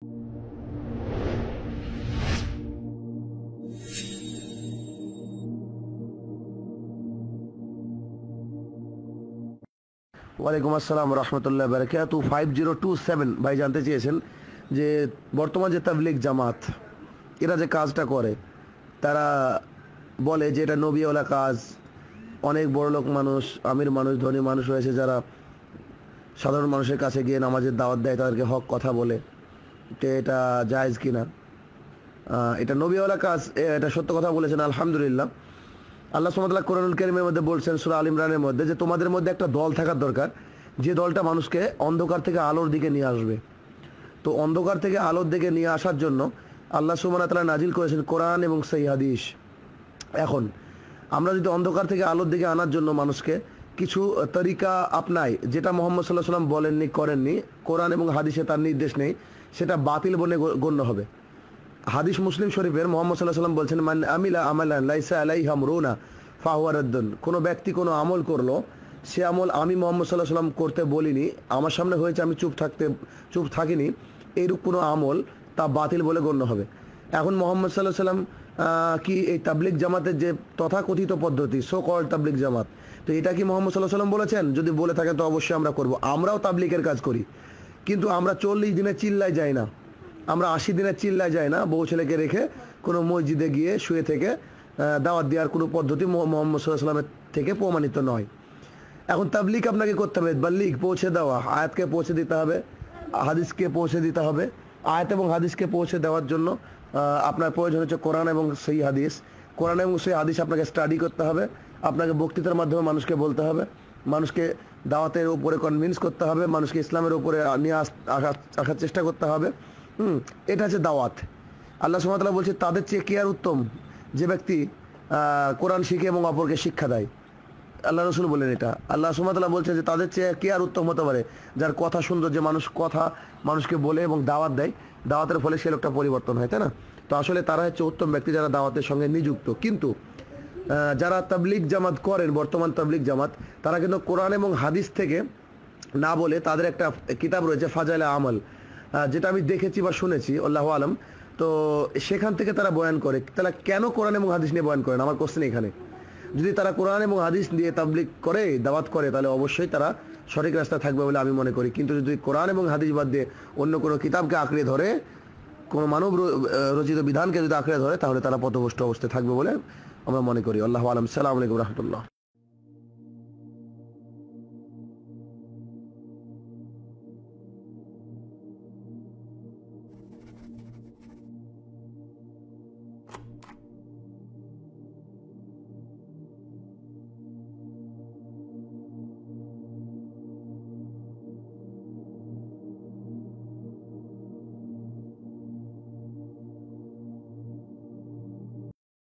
ওয়ালাইকুম আসসালাম রহমতুল্লাহ বারাকাতু। 5027 ভাই জানতে চেয়েছেন যে বর্তমান যে তাবলিগ জামাত এরা যে কাজটা করে, তারা বলে যে এটা নবীওয়ালা কাজ। অনেক বড়লোক মানুষ, আমির মানুষ, ধনী মানুষ রয়েছে যারা সাধারণ মানুষের কাছে গিয়ে নামাজের দাওয়াত দেয়, তাদেরকে হক কথা বলে। তো এটা জায়েজ কিনা? এটা নবীওয়ালা কাজ, এটা সত্য কথা বলেছেন, আলহামদুলিল্লাহ। আল্লাহ সুবহানাহু ওয়া তাআলা কোরআনুল কারীমের মধ্যে বলছেন সূরা আল ইমরানের মধ্যে যে তোমাদের মধ্যে একটা দল থাকার দরকার, যে দলটা মানুষকে অন্ধকার থেকে আলোর দিকে নিয়ে আসবে। তো অন্ধকার থেকে আলোর দিকে নিয়ে আসার জন্য আল্লাহ সুবহানাহু ওয়া তাআলা নাজিল করেছেন কোরআন এবং সহিহ হাদিস। এখন আমরা যদি অন্ধকার থেকে আলোর দিকে আনার জন্য মানুষকে কিছু তরিকা আপনাই, যেটা মুহাম্মদ সাল্লাল্লাহু আলাইহি ওয়াসাল্লাম বলেননি, করেননি, কোরআন এবং হাদিসে তার নির্দেশ নেই, সেটা বাতিল বলে গণ্য হবে। হাদিস মুসলিম শরীফের মুহাম্মদ সাল্লাল্লাহু আলাইহি ওয়াসাল্লাম বলছেন মান আমিলা আমালান লাইসা আলাইহি আমরুনা ফাহুয়া রাদ্দুন। কোনো ব্যক্তি কোনো আমল করলো, সে আমল আমি মুহাম্মদ সাল্লাল্লাহু আলাইহি ওয়াসাল্লাম করতে বলিনি, আমার সামনে হয়েছে আমি চুপ থাকিনি, এইরূপ কোনো আমল তা বাতিল বলে গণ্য হবে। এখন মুহাম্মদ সাল্লাল্লাহু আলাইহি ওয়াসাল্লাম কি এই তাবলিগ জামাতের যে তথাকথিত পদ্ধতি, সো কল্ড তাবলিগ জামাত, তো এটা কি মুহাম্মদ সাল্লাল্লাহু আলাইহি ওয়াসাল্লাম বলেছেন? যদি বলে থাকেন তো অবশ্যই আমরা করব। আমরাও তাবলিগের কাজ করি, কিন্তু আমরা 40 দিনের চিল্লায় যাই না, আমরা 80 দিনের চিল্লায় যাই না। বউ ছেলেকে রেখে কোনো মসজিদে গিয়ে শুয়ে থেকে দাওয়াত দেওয়ার কোনো পদ্ধতি মুহাম্মদ সাল্লাল্লাহু আলাইহি ওয়াসাল্লামের থেকে প্রমাণিত নয়। এখন তাবলিগ আপনাকে করতে হবে, বাল্লিগ পৌঁছে দেওয়া, আয়াতকে পৌঁছে দিতে হবে, হাদিসকে পৌঁছে দিতে হবে। আয়াত এবং হাদিসকে পৌঁছে দেওয়ার জন্য আপনার প্রয়োজন হচ্ছে কোরআন এবং সহিহ হাদিস। কোরআন এবং সহিহ হাদিস আপনাকে স্টাডি করতে হবে, আপনাকে বক্তৃতার মাধ্যমে মানুষকে বলতে হবে, মানুষকে দাওয়াতের উপরে কনভিন্স করতে হবে, মানুষকে ইসলামের উপরে নিয়ে আসার চেষ্টা করতে হবে। এটা হচ্ছে দাওয়াত। আল্লাহ সুবহানাহু ওয়া তাআলা বলছে তাদের চেয়ে কে আর উত্তম, যে ব্যক্তি কোরআন শিখে এবং অপরকে শিক্ষা দেয়। আল্লাহ রসুল বলেন এটা। আল্লাহ সুবহানাহু ওয়া তাআলা বলছেন যে তাদের চেয়ে কে আর উত্তম হতে পারে, যার কথা সুন্দর, যে মানুষকে বলে এবং দাওয়াত দেয়, দাওয়াতের ফলে সে লোকটা পরিবর্তন হয়, তাই না? তো আসলে তারা হচ্ছে উত্তম ব্যক্তি যারা দাওয়াতের সঙ্গে নিযুক্ত। কিন্তু যারা তাবলিগ জামাত করেন, বর্তমান তাবলিগ জামাত, তারা কিন্তু কোরআন এবং হাদিস থেকে না বলে তাদের একটা কিতাব রয়েছে ফাজাইলে আমল, যেটা আমি দেখেছি বা শুনেছি, আল্লাহু আলম। তো সেখান থেকে তারা বয়ান করে। তারা কেন কোরআন এবং হাদিস নিয়ে বয়ান করেন? আমার কোশ্চেন এখানে। যদি তারা কোরআন এবং হাদিস দিয়ে তাবলিগ করে, দাওয়াত করে, তাহলে অবশ্যই তারা সঠিক রাস্তায় থাকবে বলে আমি মনে করি। কিন্তু যদি কোরআন এবং হাদিস বাদ দিয়ে অন্য কোনো কিতাবকে আঁকড়ে ধরে, কোনো মানব রচিত বিধানকে যদি আঁকড়ে ধরে, তাহলে তারা পথভ্রষ্ট অবস্থায় থাকবে বলে আমরা মনে করি। আল্লাহু আলম। সালামু আলাইকুম রহমতুল্লাহ।